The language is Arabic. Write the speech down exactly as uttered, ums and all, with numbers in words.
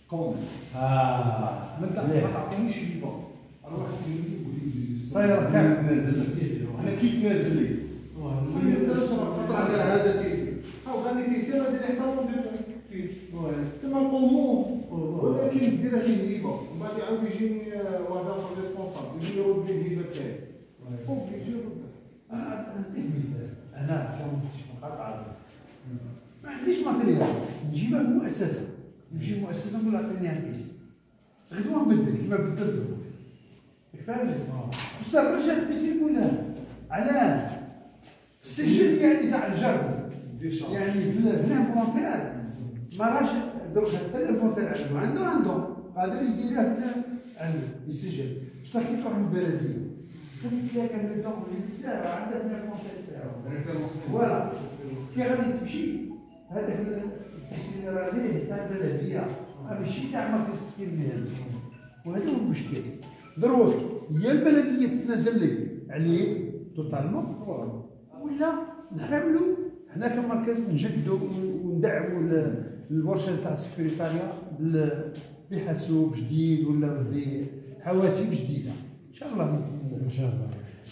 كومون. اه ما تعطينيش ليبا اروح سيدي ودي صاير كان نازل انا كي تنازل لي خاطر على هذا البيسي هاو غادي بيسي غادي نحترمو تما نقومو ولكن ديرها فيه هيبه ومن بعد يعاود يجيني واحد اخر ريسبونسابل يجي يرد لي الهيبه تاعي اوبليجي يرد. نعطيك مثال انا كمفتش مقاطعه ما عنديش ماتريال نجيبها من مؤسسه نمشي للمؤسسه نقول عطيني هالبيسي غدوه نبدل كيما بدلته فهمت؟ بصح رجع البيسي يقول لها علاه السجل يعني تاع الجرد يعني في الانفونتير ما راش دوك حتى الانفونتير عنده عنده عنده قادر يديرها عنده يسجل بصح كي تروح للبلديه خليك لها كان الدوق لا راه عندك الانفونتير تاعو فوالا كي غادي تمشي هذاك البيسي اللي راه ليه تاع البلديه ماشي تاع مركز التكوين وهذا هو المشكل. دروك هي البلديه تتنازل لي عليه توتالمون ولا نحاولوا حنا كمركز نجدوا وندعموا الورشه تاع السكرتاريه بحاسوب جديد ولا بحواسيب جديده ان شاء الله. ان شاء الله.